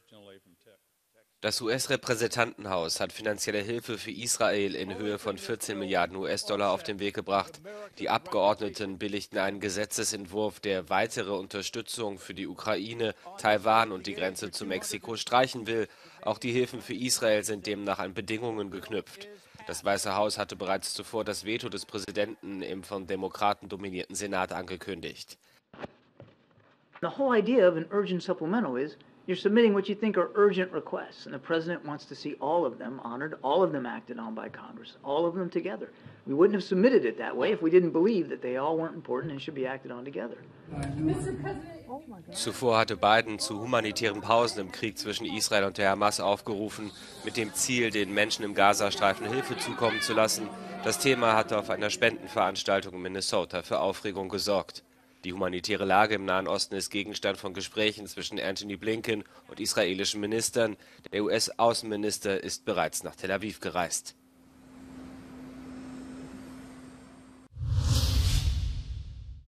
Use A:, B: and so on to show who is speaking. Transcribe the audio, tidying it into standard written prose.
A: Das US-Repräsentantenhaus hat finanzielle Hilfe für Israel in Höhe von 14 Milliarden US-Dollar auf den Weg gebracht. Die Abgeordneten billigten einen Gesetzesentwurf, der weitere Unterstützung für die Ukraine, Taiwan und die Grenze zu Mexiko streichen will. Auch die Hilfen für Israel sind demnach an Bedingungen geknüpft. Das Weiße Haus hatte bereits zuvor das Veto des Präsidenten im von Demokraten dominierten Senat angekündigt.
B: The whole idea of an urgent supplemental is you're submitting what you think are urgent requests, and the president wants to see all of them honored, all of them acted on by Congress, all of them together. We wouldn't have submitted it that way if we didn't believe that they all weren't important and should be acted on together.
A: Zuvor hatte Biden zu humanitären Pausen im Krieg zwischen Israel und der Hamas aufgerufen, mit dem Ziel, den Menschen im Gazastreifen Hilfe zukommen zu lassen. Das Thema hatte auf einer Spendenveranstaltung in Minnesota für Aufregung gesorgt. Die humanitäre Lage im Nahen Osten ist Gegenstand von Gesprächen zwischen Antony Blinken und israelischen Ministern. Der US-Außenminister ist bereits nach Tel Aviv gereist.